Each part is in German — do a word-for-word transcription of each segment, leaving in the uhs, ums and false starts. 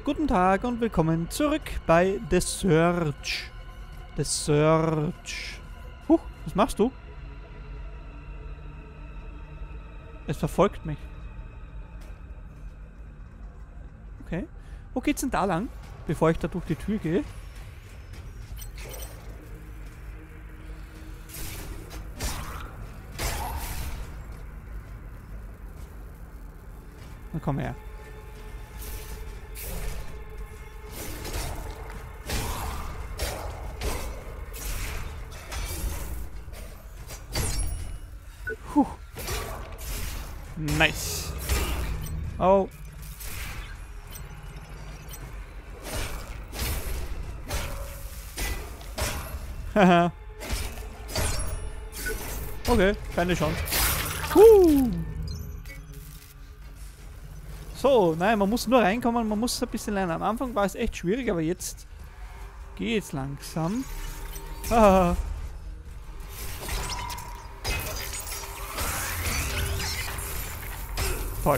Guten Tag und willkommen zurück bei The Search. The Search. Huch, was machst du? Es verfolgt mich. Okay. Wo geht's denn da lang, bevor ich da durch die Tür gehe? Na komm her. Puh. Nice. Oh. Haha. Okay, keine Chance. Huh. So, nein, man muss nur reinkommen, man muss ein bisschen lernen. Am Anfang war es echt schwierig, aber jetzt geht's langsam. Haha. Toll.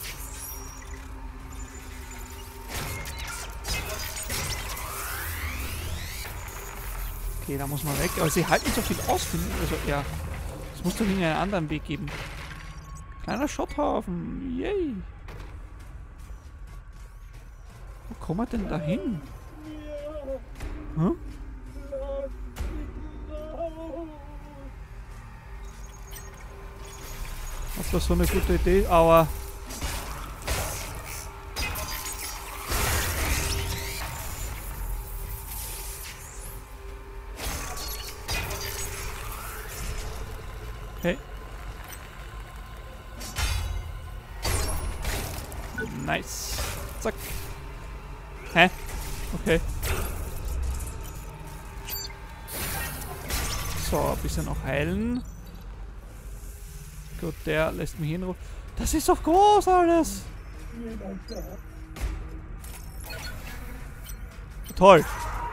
Okay, da muss man weg. Aber sie halten so viel aus, finde ich. Also, ja. Es muss doch irgendeinen anderen Weg geben. Kleiner Schotthaufen. Yay. Wo kommen wir denn da hin? Hm? Ob das so eine gute Idee ist? Aber... Okay. Nice. Zack. Hä? Okay. So, ein bisschen noch heilen. Gut, der lässt mich hinrufen. Das ist doch groß alles! Toll!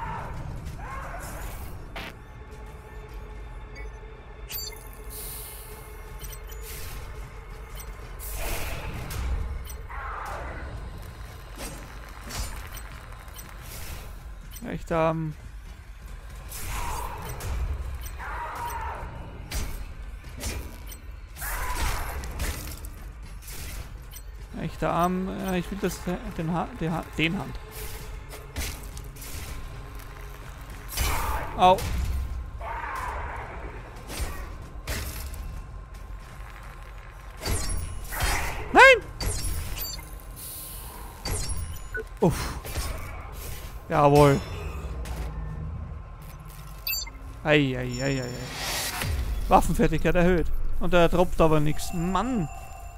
Echt, ähm... Echter Arm, äh, ich will das, den, ha den, ha den Hand. Au. Nein! Uff. Jawohl. Eieieiei. Waffenfertigkeit erhöht. Und er droppt aber nichts. Mann!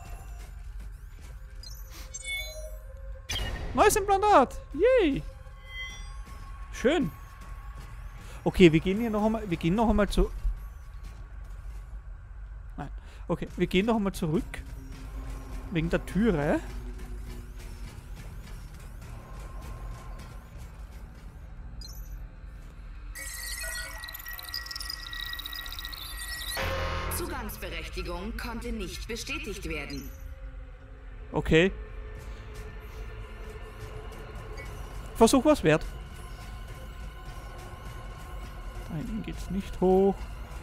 Neues Implantat! Yay! Schön! Okay, wir gehen hier noch einmal. Wir gehen noch einmal zu. Nein. Okay, wir gehen noch einmal zurück. Wegen der Türe. Zugangsberechtigung konnte nicht bestätigt werden. Okay. Versuch was wert. Da hinten geht's nicht hoch.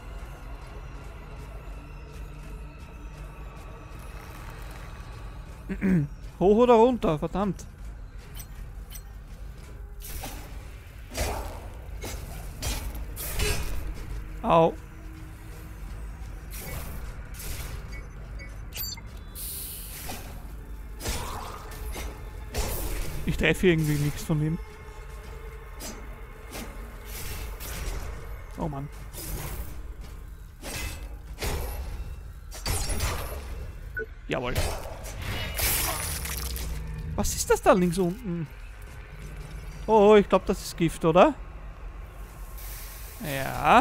Hoch oder runter, verdammt. Au. Ich treffe irgendwie nichts von ihm. Oh Mann. Jawohl. Was ist das da links unten? Oh, ich glaube, das ist Gift, oder? Ja.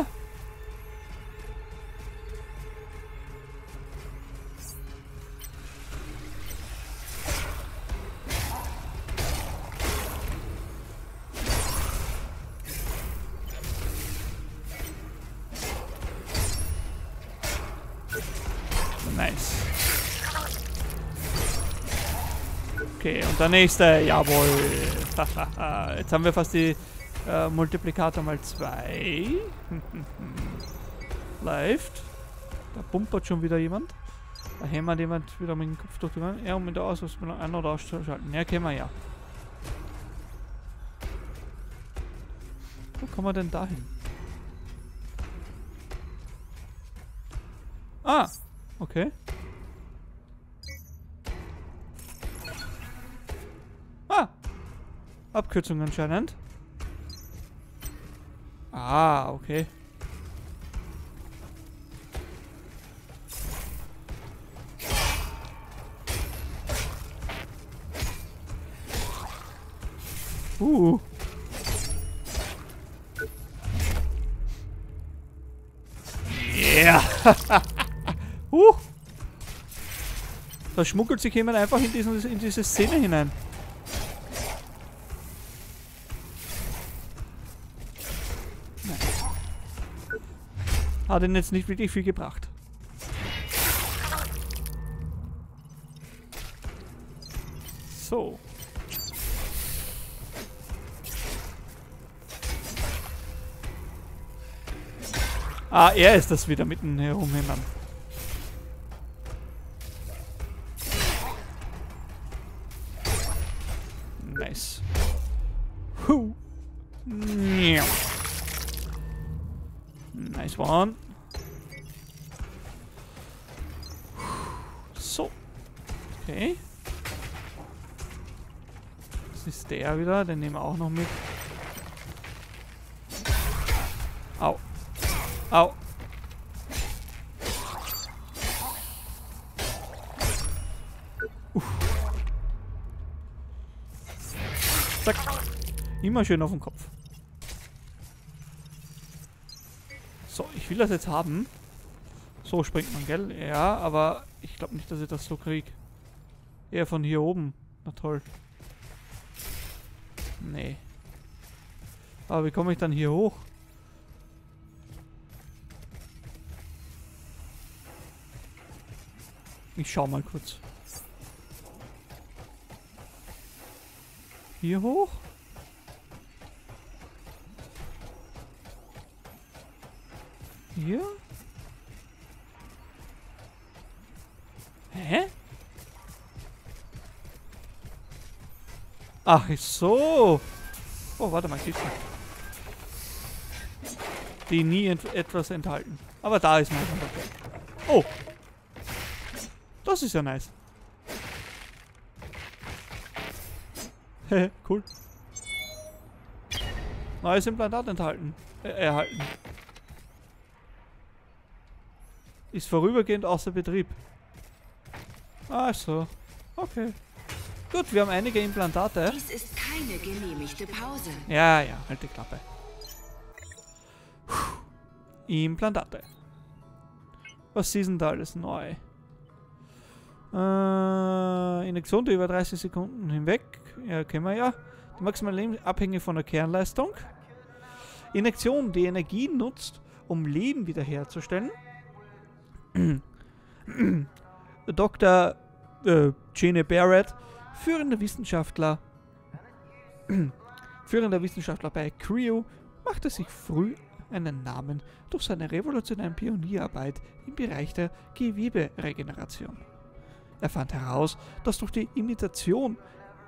Okay, und der nächste. Jawohl. Jetzt haben wir fast die äh, Multiplikator mal zwei. Läuft. Da pumpert schon wieder jemand. Da hämmert jemand wieder mit dem Kopf durch die Wand. Ja, um mit der Ausrüstung ein- oder auszuschalten. Ja, können wir ja. Wo kommen wir denn da hin? Ah, okay. Ah, Abkürzung anscheinend. Ah, okay. Uh. Yeah. uh. Da schmuggelt sich jemand einfach in, diesen, in diese Szene hinein. Nein. Hat ihn jetzt nicht wirklich viel gebracht. So. Ah, er ist das wieder mitten herumhämmern. Nice. Huh. Nice one. So. Okay. Das ist der wieder, den nehmen wir auch noch mit. Au. Au. Uff. Zack. Immer schön auf den Kopf. So, ich will das jetzt haben. So springt man, gell? Ja, aber ich glaube nicht, dass ich das so kriege. Eher von hier oben. Na toll. Nee. Aber wie komme ich dann hier hoch? Ich schau mal kurz. Hier hoch? Hier? Hä? Ach so. Oh, warte mal, Kiste. Die nie ent etwas enthalten. Aber da ist mein dabei. Oh. Das ist ja nice. Hehe, cool. Neues Implantat enthalten. Äh, erhalten. Ist vorübergehend außer Betrieb. Ach so. Okay. Gut, wir haben einige Implantate. Dies ist keine genehmigte Pause. Ja, ja, halt die Klappe. Puh. Implantate. Was ist denn da alles neu? Äh, Injektion, die über dreißig Sekunden hinweg. Ja, kennen wir ja. Die maximale Leben abhängig von der Kernleistung. Injektion, die Energie nutzt, um Leben wiederherzustellen. Doktor äh, Gene Barrett, führender Wissenschaftler, führender Wissenschaftler bei Creo, machte sich früh einen Namen durch seine revolutionäre Pionierarbeit im Bereich der Geweberegeneration. Er fand heraus, dass durch die Imitation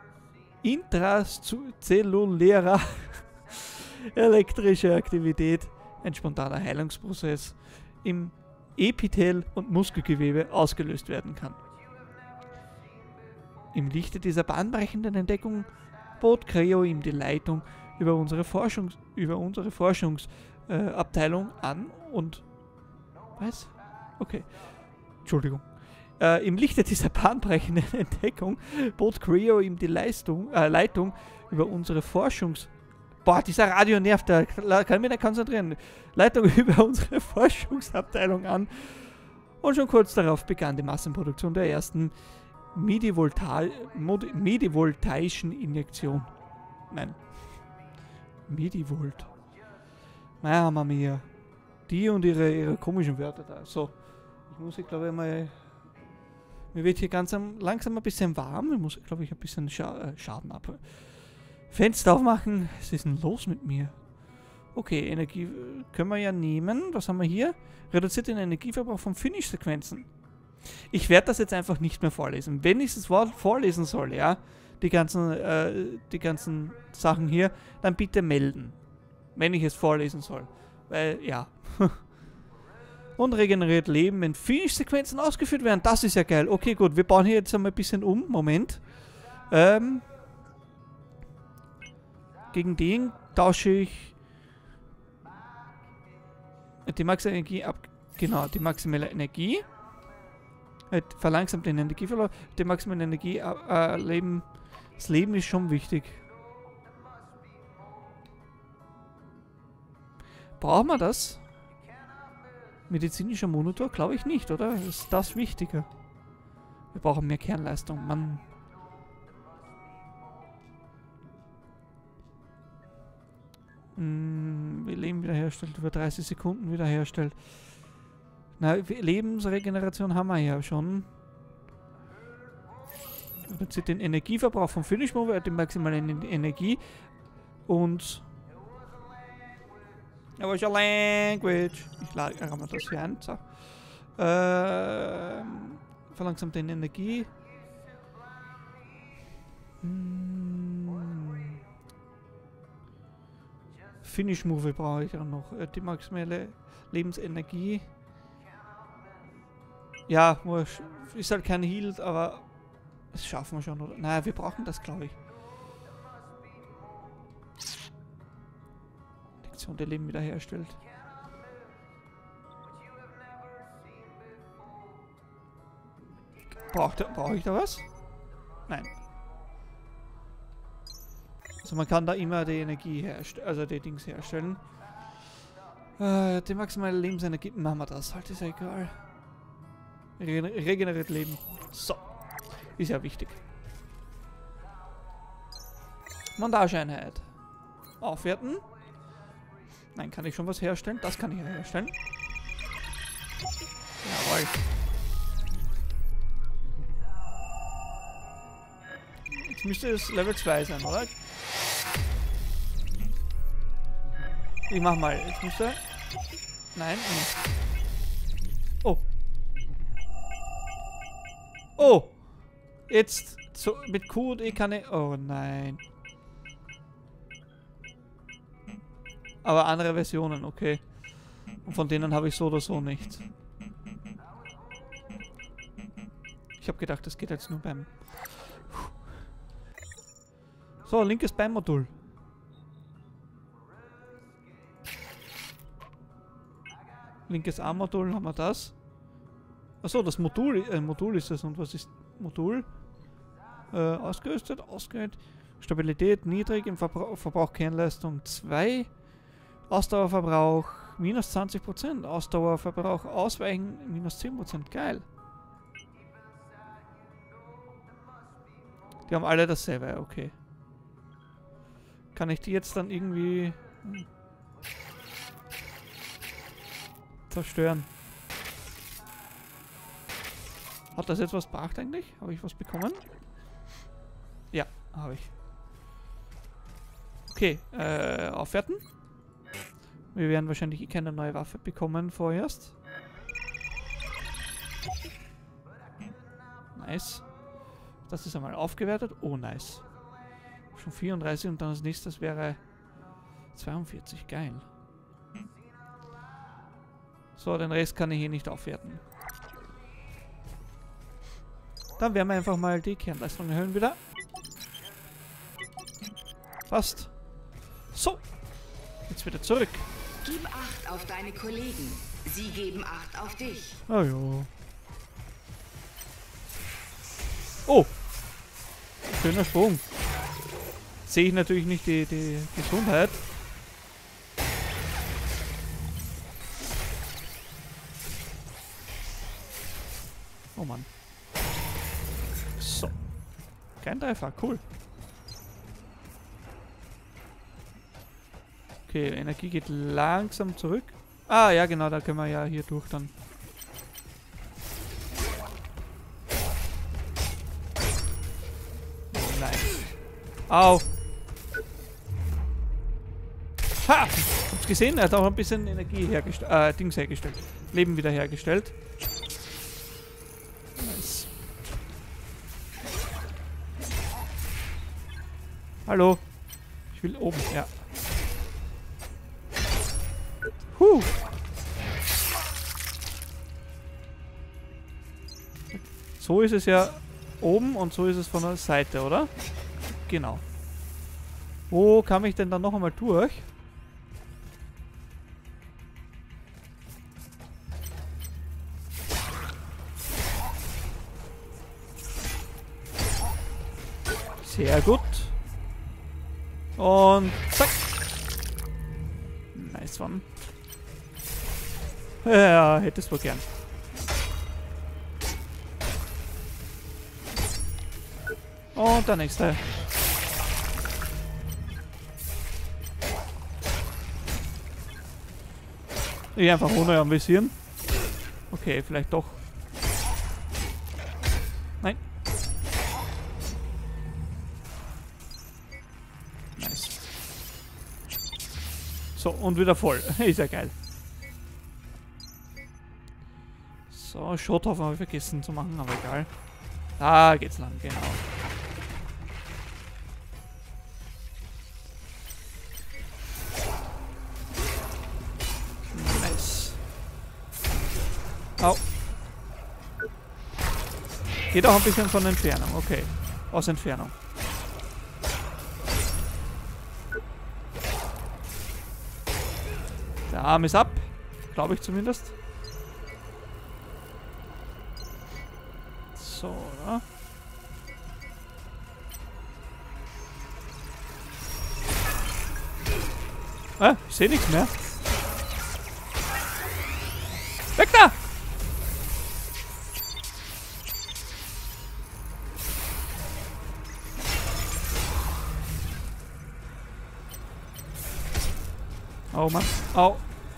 intrazellulärer elektrischer Aktivität ein spontaner Heilungsprozess im Epithel- und Muskelgewebe ausgelöst werden kann. Im Lichte dieser bahnbrechenden Entdeckung bot Creo ihm die Leitung über unsere Forschungs über unsere Forschungsabteilung äh, an und was? Okay. Entschuldigung. Äh, Im Lichte dieser bahnbrechenden Entdeckung bot Creo ihm die Leistung, äh, Leitung über unsere Forschungs... Boah, dieser Radio nervt, da kann ich mich nicht konzentrieren. Leitung über unsere Forschungsabteilung an. Und schon kurz darauf begann die Massenproduktion der ersten Medivolta- Mod- medivoltaischen Injektion. Nein. Medivolt. Mama mia. Die und ihre, ihre komischen Wörter da. So. Ich muss, ich glaube mal... Mir wird hier ganz am, langsam ein bisschen warm. Ich muss, glaube ich, ein bisschen Scha äh, Schaden ab. Fenster aufmachen. Was ist denn los mit mir? Okay, Energie äh, können wir ja nehmen. Was haben wir hier? Reduziert den Energieverbrauch von Finish-Sequenzen. Ich werde das jetzt einfach nicht mehr vorlesen. Wenn ich das Wort vorlesen soll, ja, die ganzen, äh, die ganzen Sachen hier, dann bitte melden. Wenn ich es vorlesen soll. Weil, ja. Und regeneriert Leben, wenn Finish-Sequenzen ausgeführt werden. Das ist ja geil. Okay, gut. Wir bauen hier jetzt einmal ein bisschen um. Moment. Ähm. Gegen den tausche ich die maximale Energie ab. Genau, die maximale Energie. Äh, verlangsamt den Energieverlust. Die maximale Energie äh, Leben. Das Leben ist schon wichtig. Brauchen wir das? Medizinischer Monitor? Glaube ich nicht, oder? Ist das wichtiger? Wir brauchen mehr Kernleistung, Mann. Hm, wir Leben wiederherstellt, über dreißig Sekunden wiederherstellt. Na, Lebensregeneration haben wir ja schon. Reduziert den Energieverbrauch vom Finish Move, hat die maximale Energie und aber ist ja Language. Ich lade mir das hier ein. So. Ähm, verlangsamt den Energie. Hm. Finish Move brauche ich auch noch. Die maximale Lebensenergie. Ja, ist halt kein Heal, aber das schaffen wir schon, oder? Naja, wir brauchen das, glaube ich. Lektion der Leben wiederherstellt. Braucht, brauche ich da was? Nein. Also man kann da immer die Energie herstellen, also die Dings herstellen. Äh, die maximale Lebensenergie, machen wir das, halt ist ja egal. Regener regeneriert Leben. So. Ist ja wichtig. Montageeinheit. Aufwerten. Nein, kann ich schon was herstellen? Das kann ich ja herstellen. Jawohl. Jetzt müsste es Level zwei sein, oder? Ich mach mal. Jetzt müsste... Nein. Oh. Oh. Jetzt so mit Q und E kann ich... Oh nein. Aber andere Versionen, okay. Und von denen habe ich so oder so nichts. Ich habe gedacht, das geht jetzt nur beim... So, linkes Beinmodul. Linkes Armmodul, haben wir das. Achso, das Modul, äh, Modul ist es. Und was ist Modul? Äh, ausgerüstet, ausgerüstet. Stabilität niedrig, im Verbra Verbrauch Kernleistung zwei. Ausdauerverbrauch minus zwanzig Prozent. Ausdauerverbrauch ausweichen minus zehn Prozent. Geil. Die haben alle dasselbe, okay. Kann ich die jetzt dann irgendwie hm, zerstören? Hat das jetzt was gebracht eigentlich? Habe ich was bekommen? Ja, habe ich. Okay, äh, aufwerten. Wir werden wahrscheinlich eh keine neue Waffe bekommen vorerst. Nice. Das ist einmal aufgewertet. Oh, nice. Schon vierunddreißig und dann als nächstes wäre zweiundvierzig. Geil. So, den Rest kann ich hier nicht aufwerten. Dann werden wir einfach mal die Kernleistung erhöhen wieder. Passt. So. Jetzt wieder zurück. Gib Acht auf deine Kollegen. Sie geben Acht auf dich. Oh jo. Oh. Schöner Sprung. Sehe ich natürlich nicht die, die Gesundheit. Oh Mann. So. Kein Treffer, cool. Okay, Energie geht langsam zurück. Ah, ja genau, da können wir ja hier durch dann. Au. Ha! Hab's gesehen, er hat auch ein bisschen Energie hergestellt. Äh, Dings hergestellt. Leben wieder hergestellt. Nice. Hallo. Ich will oben, ja. Huh. So ist es ja oben und so ist es von der Seite, oder? Genau. Wo kam ich denn dann noch einmal durch? Sehr gut. Und zack. Nice one. Ja, hättest du gern. Und der nächste. Ich einfach ohne anvisieren. Okay, vielleicht doch. Nein. Nice. So, und wieder voll. Ist ja geil. So, Schotthaufen habe ich vergessen zu machen, aber egal. Da geht's lang, genau. Nice. Au. Geht auch ein bisschen von Entfernung, okay. Aus Entfernung. Der Arm ist ab, glaube ich zumindest. So, oder? Ah, ich sehe nichts mehr. Weg da! Oh Mann. Au.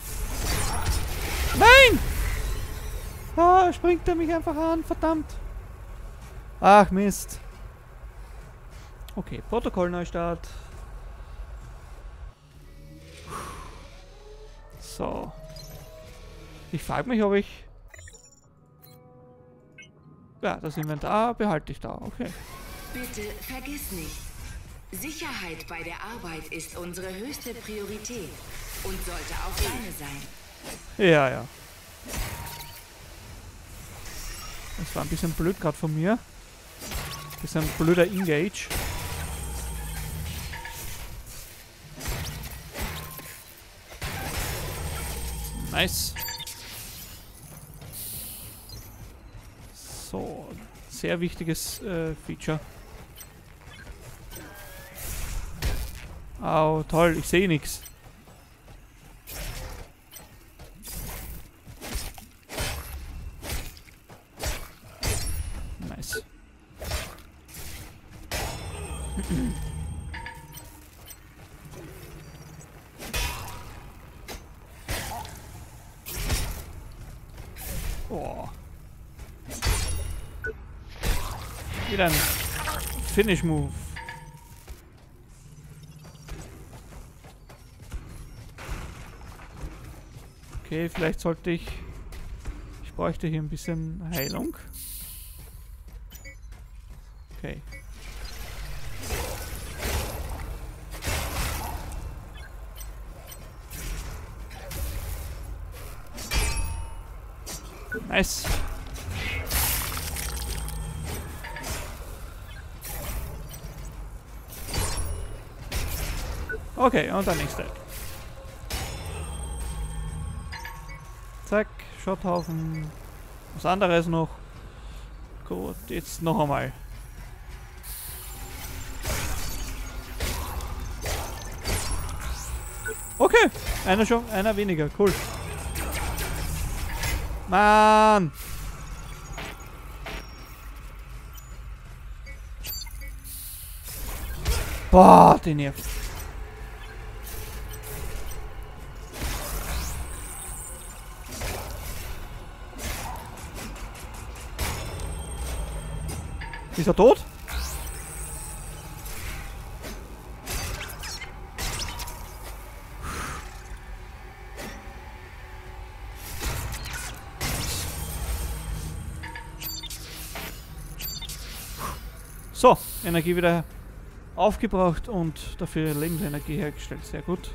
Nein! Ah, springt er mich einfach an, verdammt. Ach, Mist. Okay, Protokollneustart. So. Ich frage mich, ob ich... Ja, das Inventar behalte ich da, okay. Bitte vergiss nicht. Sicherheit bei der Arbeit ist unsere höchste Priorität und sollte auch deine sein. Ja, ja. Das war ein bisschen blöd gerade von mir. Das ist ein blöder Engage. Nice. So, sehr wichtiges äh, Feature. Au, toll, ich sehe nichts. Nice. Oh. Wieder ein Finish Move. Okay, vielleicht sollte ich... Ich bräuchte hier ein bisschen Heilung. Okay. Nice. Okay, und der nächste. Zack, Schotthaufen. Was anderes noch. Gut, jetzt noch einmal. Okay, einer schon, einer weniger, cool. Mann! Boah, den nervt. Ist er tot? So, Energie wieder aufgebraucht und dafür Lebensenergie hergestellt. Sehr gut.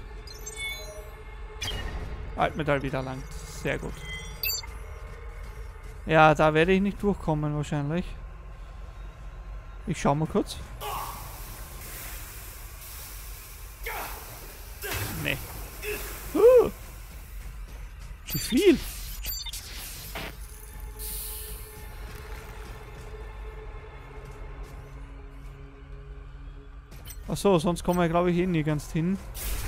Altmetall wieder erlangt. Sehr gut. Ja, da werde ich nicht durchkommen wahrscheinlich. Ich schau mal kurz. Nee. Uh, wie viel? Achso, sonst kommen wir glaube ich eh nie ganz hin.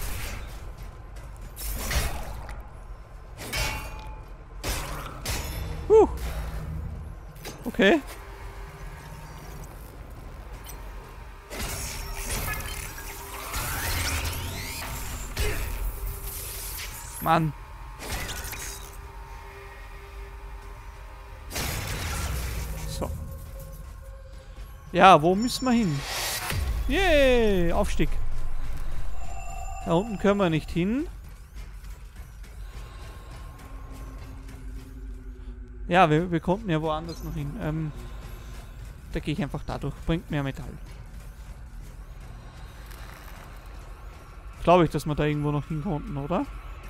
Huh. Okay. Mann. So. Ja, wo müssen wir hin? Yay, Aufstieg. Da unten können wir nicht hin. Ja, wir, wir konnten ja woanders noch hin. Ähm, da gehe ich einfach dadurch. Bringt mehr Metall. Glaube ich, dass wir da irgendwo noch hin konnten, oder?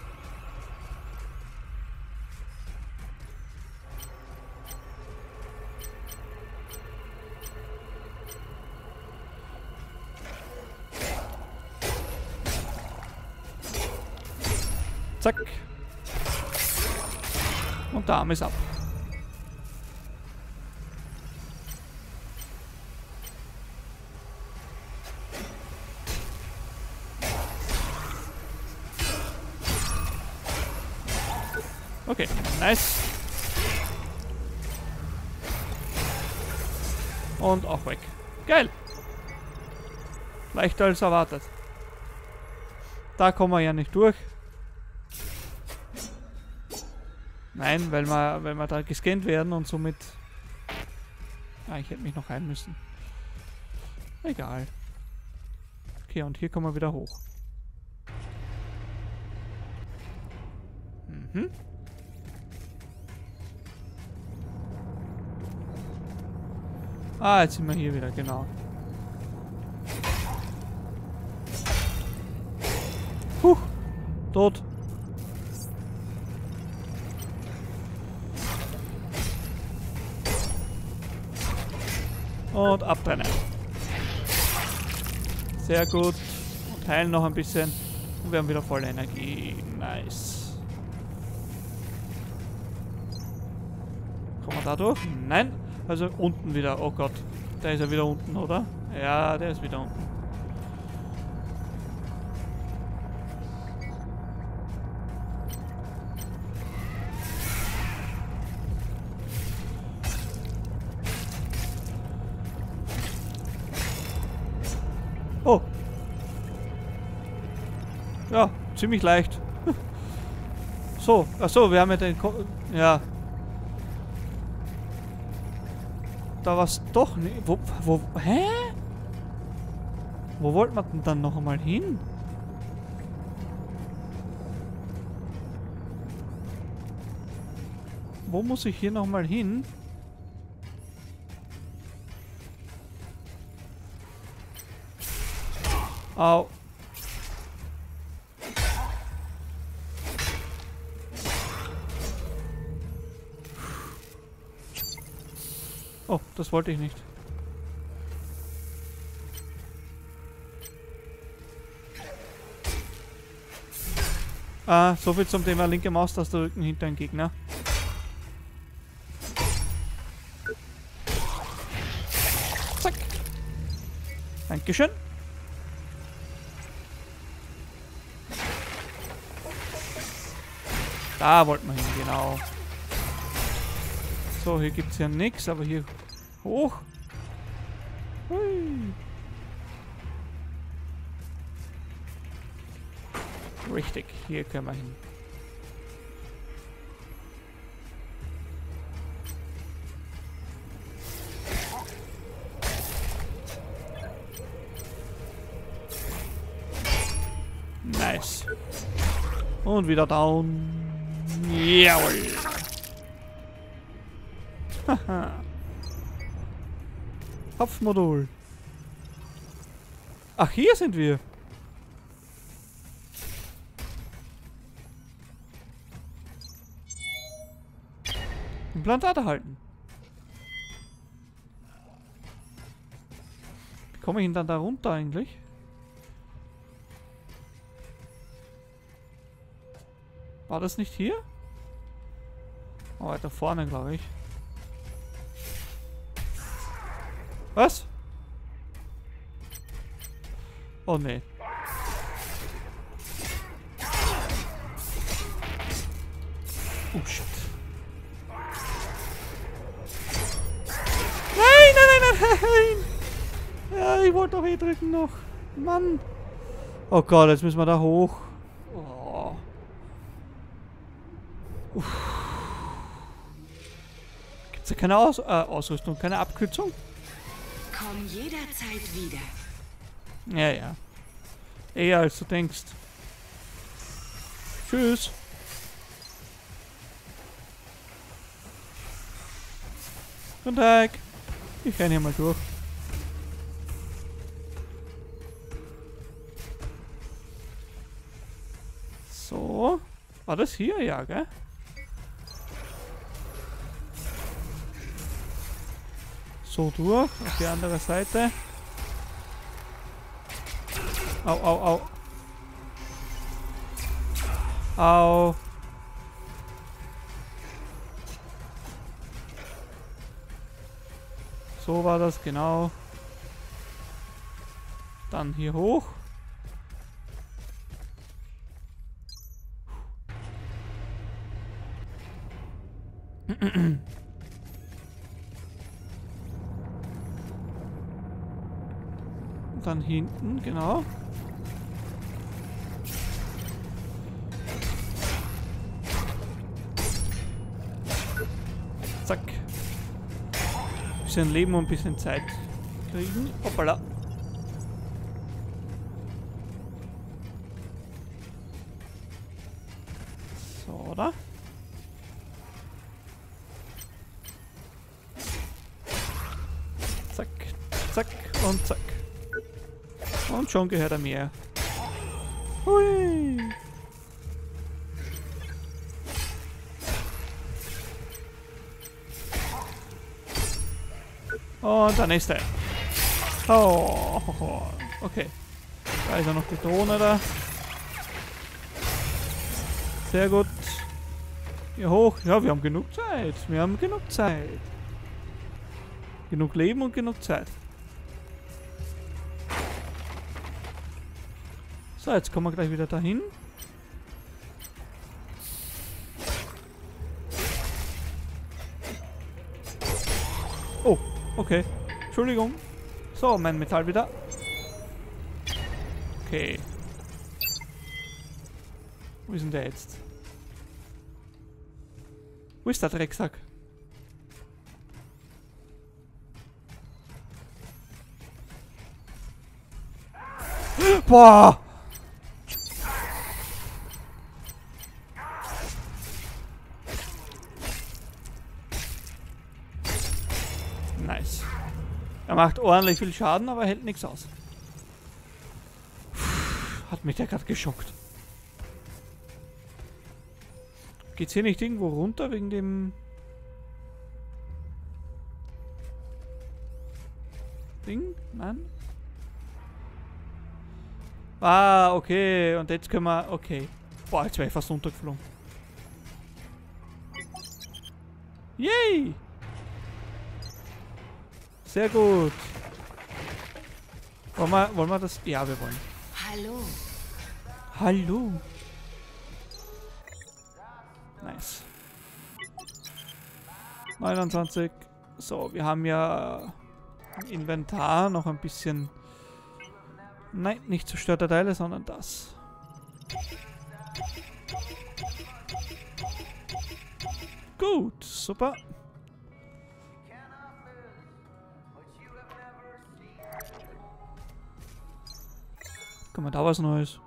Zack. Und der Arm ist ab. Okay, nice. Und auch weg. Geil. Leichter als erwartet. Da kommen wir ja nicht durch. Nein, weil wir, weil wir da gescannt werden und somit... Ah, ich hätte mich noch heilen müssen. Egal. Okay, und hier kommen wir wieder hoch. Mhm. Ah, jetzt sind wir hier wieder, genau. Puh, tot. Und abtrennen. Sehr gut. Und heilen noch ein bisschen. Und wir haben wieder volle Energie. Nice. Kommen wir da durch? Nein. Also unten wieder. Oh Gott. Da ist er wieder unten, oder? Ja, der ist wieder unten. Oh. Ja, ziemlich leicht. So, achso, wir haben ja den... Ko ja. Da war's doch nicht... Wo, wo... Hä? Wo wollten wir denn dann noch einmal hin? Wo muss ich hier noch mal hin? Au. Oh, das wollte ich nicht. Ah, so viel zum Thema linke Maustaste drücken hinter einen Gegner. Zack. Dankeschön. Da wollten wir hin, genau. So, hier gibt es ja nichts, aber hier hoch. Hui. Richtig, hier können wir hin. Nice. Und wieder down. Jawohl. Haha. Kopfmodul. Ach, hier sind wir. Implantat erhalten. Wie komme ich denn dann da runter eigentlich? War das nicht hier? Oh, weiter vorne, glaube ich. Was? Oh nee. Oh shit. Nein, nein, nein, nein, nein! Ja, ich wollte doch eh drücken noch. Mann. Oh Gott, jetzt müssen wir da hoch. Oh. Gibt es da keine Aus äh, Ausrüstung, keine Abkürzung? Komm jederzeit wieder. Ja, ja. Eher als du denkst. Tschüss. Guten Tag. Ich renne hier mal durch. So. War das hier? Ja, gell? So durch. Auf die andere Seite. Au, au, au. Au. So war das, genau. Dann hier hoch. Dann hinten, genau. Zack. Bisschen Leben und ein bisschen Zeit kriegen. Hoppala. So, oder? Zack, zack und zack. Und schon gehört er mir. Hui. Und der nächste. Oh, okay. Da ist ja noch die Drohne da. Sehr gut. Hier hoch. Ja, wir haben genug Zeit. Wir haben genug Zeit. Genug Leben und genug Zeit. So, jetzt kommen wir gleich wieder dahin. Oh, okay. Entschuldigung. So, mein Metall wieder. Okay. Wo ist denn der jetzt? Wo ist der Drecksack? Boah! Nice. Er macht ordentlich viel Schaden, aber hält nichts aus. Hat mich der gerade geschockt. Geht's hier nicht irgendwo runter wegen dem Ding? Nein? Ah, okay. Und jetzt können wir... Okay. Boah, jetzt wäre ich fast runtergeflogen. Yay! Sehr gut. Wollen wir, wollen wir das... Ja, wir wollen. Hallo. Hallo. Nice. neunundzwanzig. So, wir haben ja im Inventar noch ein bisschen... Nein, nicht zerstörte Teile, sondern das. Gut, super. Guck mal, da was Neues.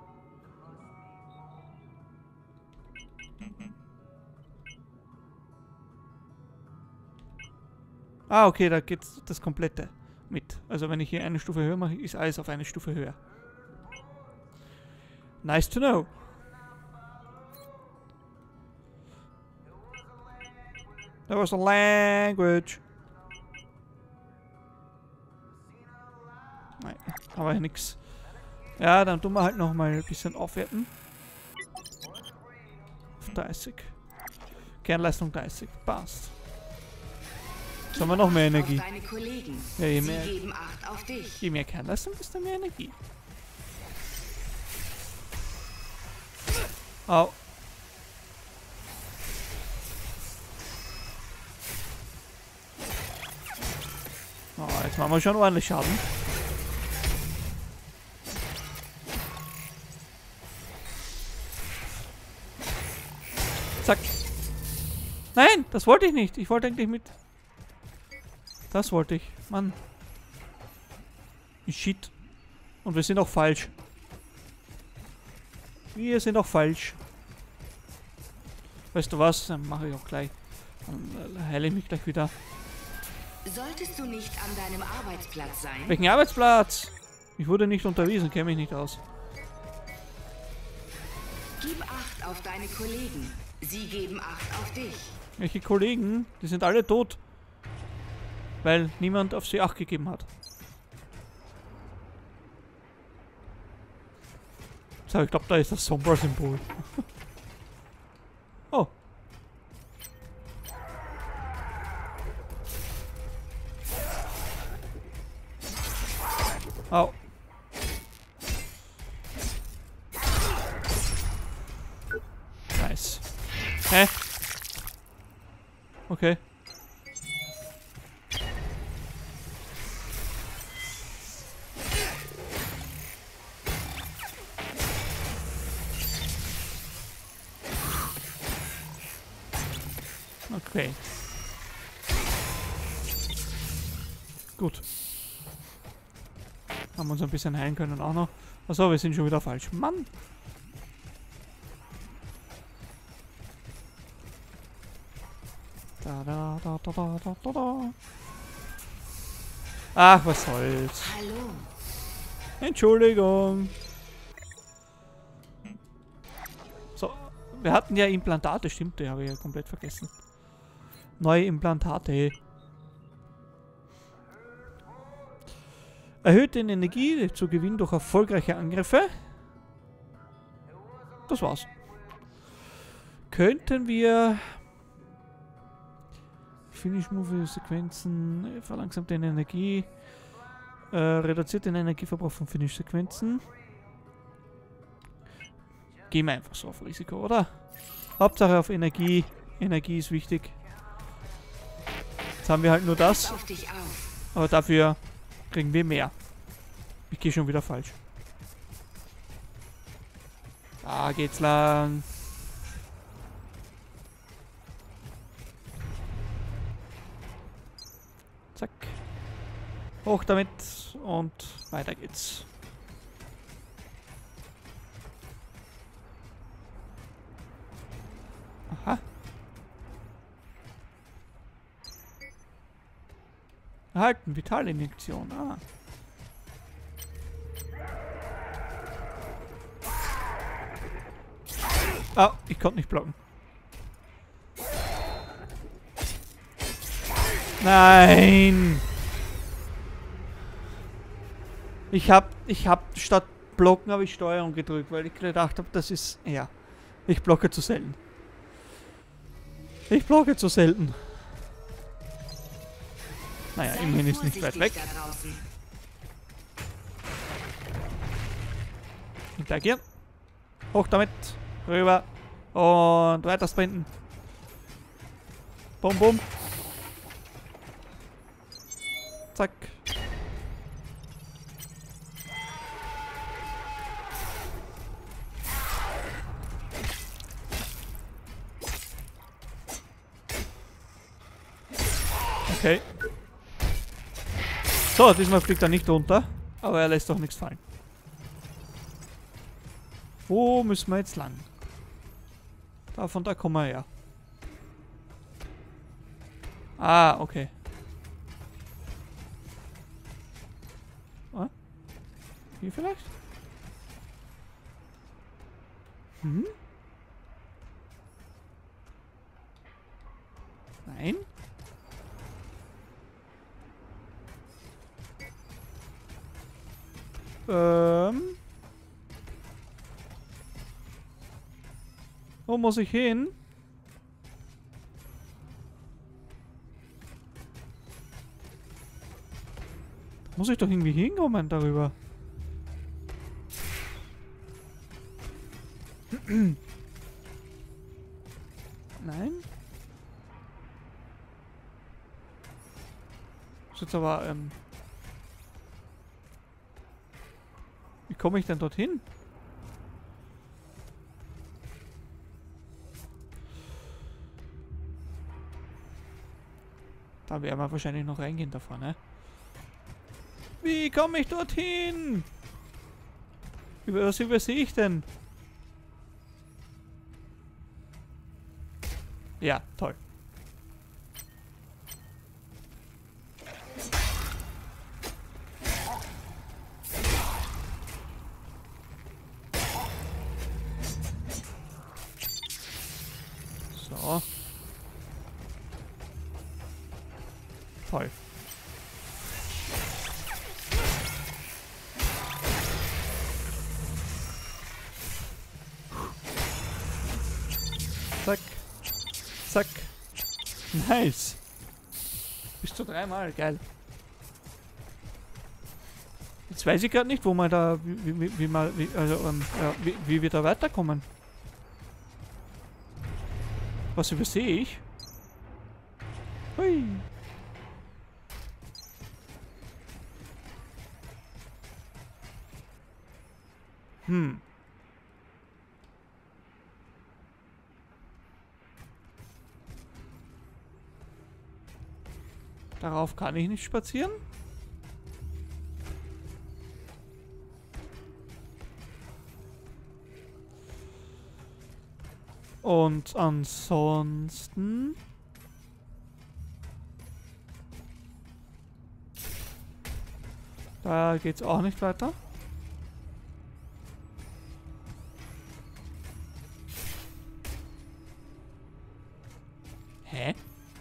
Ah, okay, da geht's das komplette. mit. Also wenn ich hier eine Stufe höher mache, ist alles auf eine Stufe höher. Nice to know. That was a language. Nein, aber nix. Ja, dann tun wir halt noch mal ein bisschen aufwerten. Auf dreißig. Kernleistung dreißig. Passt. Jetzt haben wir noch mehr Energie. Ja, je mehr, je mehr Kernleistung, desto mehr Energie. Au. Oh, jetzt machen wir schon ordentlich Schaden. Zack. Nein, das wollte ich nicht. Ich wollte eigentlich mit... Das wollte ich. Mann. Shit. Und wir sind auch falsch. Wir sind auch falsch. Weißt du was? Dann mache ich auch gleich. Dann heile ich mich gleich wieder. Solltest du nicht an deinem Arbeitsplatz sein? Welchen Arbeitsplatz? Ich wurde nicht unterwiesen, kenne mich nicht aus. Gib Acht auf deine Kollegen. Sie geben Acht auf dich. Welche Kollegen? Die sind alle tot. Weil niemand auf sie Acht gegeben hat. So, ich glaube, da ist das Sombra-Symbol. Oh. Au. Nice. Hä? Okay. Okay. Gut. Haben wir uns ein bisschen heilen können auch noch. Achso, wir sind schon wieder falsch. Mann! Da, da, da, da, da, da, da, da. Ach, was soll's. Hallo. Entschuldigung. So, wir hatten ja Implantate, stimmt, die habe ich ja komplett vergessen. Neue Implantate. Erhöht den Energie zu Gewinn durch erfolgreiche Angriffe. Das war's. Könnten wir... Finish Move Sequenzen, verlangsamt den Energie, äh, reduziert den Energieverbrauch von Finish Sequenzen. Gehen wir einfach so auf Risiko, oder? Hauptsache auf Energie. Energie ist wichtig. Jetzt haben wir halt nur das. Aber dafür kriegen wir mehr. Ich gehe schon wieder falsch. Da geht's lang. Zack. Hoch damit und weiter geht's. Aha. Erhalten, Vitalinjektion. Ah. Ah, ich konnte nicht blocken. Nein! Ich hab, ich hab statt blocken habe ich Steuerung gedrückt, weil ich gedacht habe, das ist, ja, ich blocke zu selten. Ich blocke zu selten. Naja, immerhin ist nicht weit weg. Interagieren. Hoch damit. Rüber. Und weiter sprinten. Bum, bum. Zack. Okay. So, diesmal fliegt er nicht runter, aber er lässt doch nichts fallen. Wo müssen wir jetzt lang? Da, von da kommen wir her. Ah, okay. Hier vielleicht? Hm? Nein? Ähm. Wo muss ich hin? Da muss ich doch irgendwie hinkommen darüber. Nein? Das ist jetzt aber, ähm... Wie komme ich denn dorthin? Da werden wir wahrscheinlich noch reingehen davon, ne? Wie komme ich dorthin? Über was übersehe ich denn? Ja, toll. So. Toll. Zack. Zack. Nice. Bis zu dreimal. Geil. Jetzt weiß ich gerade nicht, wo man da, wie, wie, wie mal, wie, also, ähm, ja, wie, wie wir da weiterkommen. Was übersehe ich? Hui. Hm. Darauf kann ich nicht spazieren. Und ansonsten... Da geht's auch nicht weiter. Hä?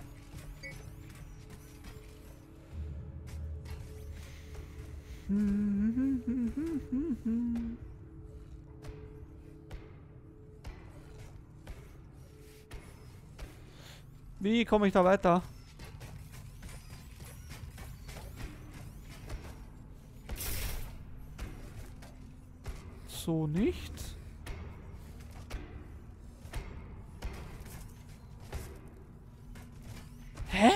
Wie komme ich da weiter? So nicht. Hä?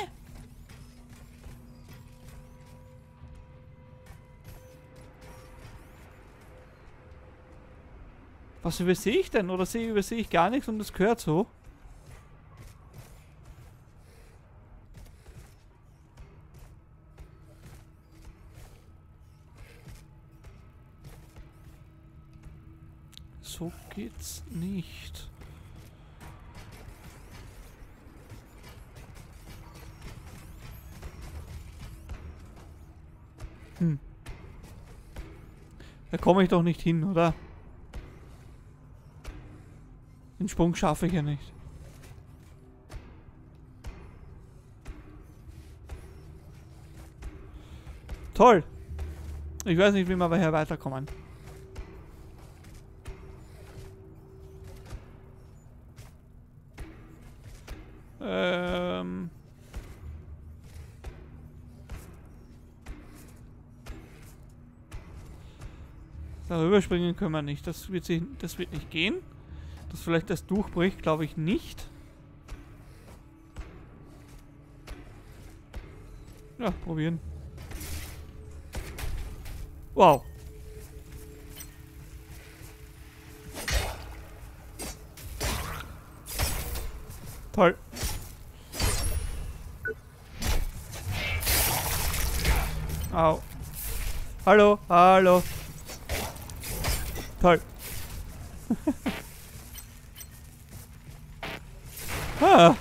Was übersehe ich denn? Oder sehe übersehe ich gar nichts und das gehört so? So geht's nicht. Hm. Da komme ich doch nicht hin, oder? Den Sprung schaffe ich ja nicht. Toll. Ich weiß nicht, wie wir aber hier weiterkommen. Ähm... Darüber springen können wir nicht. Das wird, sich, das wird nicht gehen. Dass vielleicht das durchbricht, glaube ich nicht. Ja, probieren. Wow. Toll. Au. Hallo, hallo. Toll. Ah.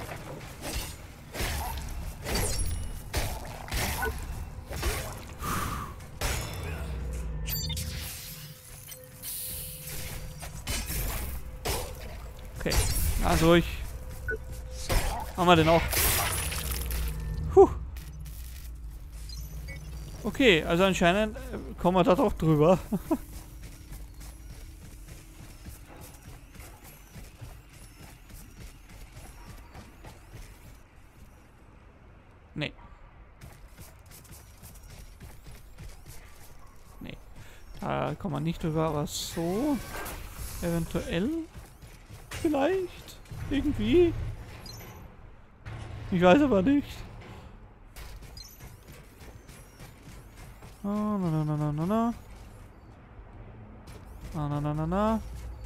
Okay. Also ich... Haben wir den auch. Puh. Okay, also anscheinend äh, kommen wir da doch drüber. Nee. Nee. Da kommen wir nicht drüber, aber so. Eventuell. Vielleicht. Irgendwie. Ich weiß aber nicht. Oh, na na na na na na. Na na na na na.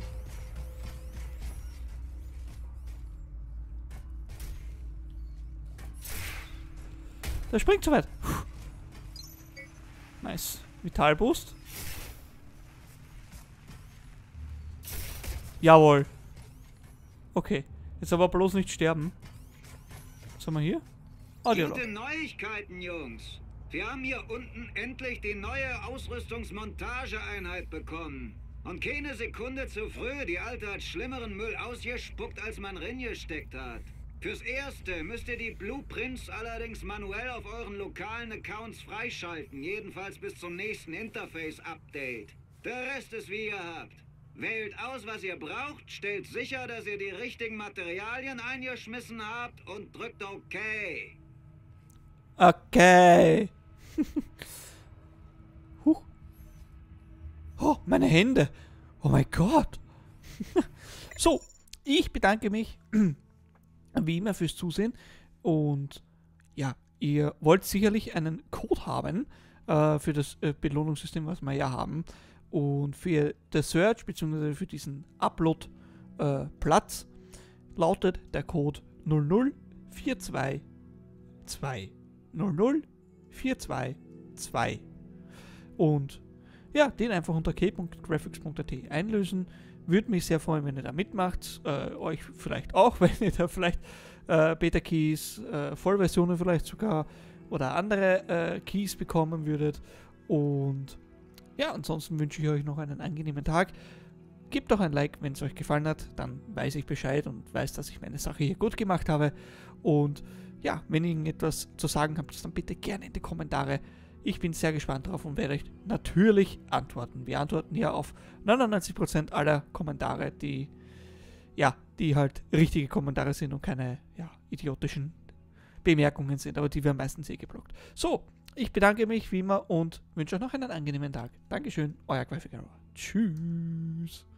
Der springt zu weit. Puh. Nice. Vitalboost. Jawohl. Okay. Jetzt aber bloß nicht sterben. Was haben wir hier? Oh, Gute Neuigkeiten, Jungs. Wir haben hier unten endlich die neue Ausrüstungsmontageeinheit bekommen. Und keine Sekunde zu früh, die alte hat schlimmeren Müll ausgespuckt, als man reingesteckt hat. Fürs Erste müsst ihr die Blueprints allerdings manuell auf euren lokalen Accounts freischalten, jedenfalls bis zum nächsten Interface-Update. Der Rest ist wie ihr habt. Wählt aus, was ihr braucht, stellt sicher, dass ihr die richtigen Materialien eingeschmissen habt und drückt OK. Okay. Huch. Oh, meine Hände. Oh mein Gott. So, ich bedanke mich wie immer fürs Zusehen und ja, ihr wollt sicherlich einen Code haben äh, für das äh, Belohnungssystem, was wir ja haben, und für das Search bzw. für diesen Upload äh, Platz lautet der Code null null vier zwei zwei null null vier zwei zwei und ja, den einfach unter k punkt graphics punkt a t einlösen. Würde mich sehr freuen, wenn ihr da mitmacht. Äh, euch vielleicht auch, wenn ihr da vielleicht äh, Beta-Keys, äh, Vollversionen vielleicht sogar oder andere äh, Keys bekommen würdet. Und ja, ansonsten wünsche ich euch noch einen angenehmen Tag. Gebt doch ein Like, wenn es euch gefallen hat. Dann weiß ich Bescheid und weiß, dass ich meine Sache hier gut gemacht habe. Und ja, wenn ihr irgendetwas zu sagen habt, dann bitte gerne in die Kommentare. Ich bin sehr gespannt drauf und werde euch natürlich antworten. Wir antworten ja auf neunundneunzig Prozent aller Kommentare, die ja, die halt richtige Kommentare sind und keine ja, idiotischen Bemerkungen sind, aber die werden meistens eh geblockt. So, ich bedanke mich wie immer und wünsche euch noch einen angenehmen Tag. Dankeschön, euer Graphic Error. Tschüss.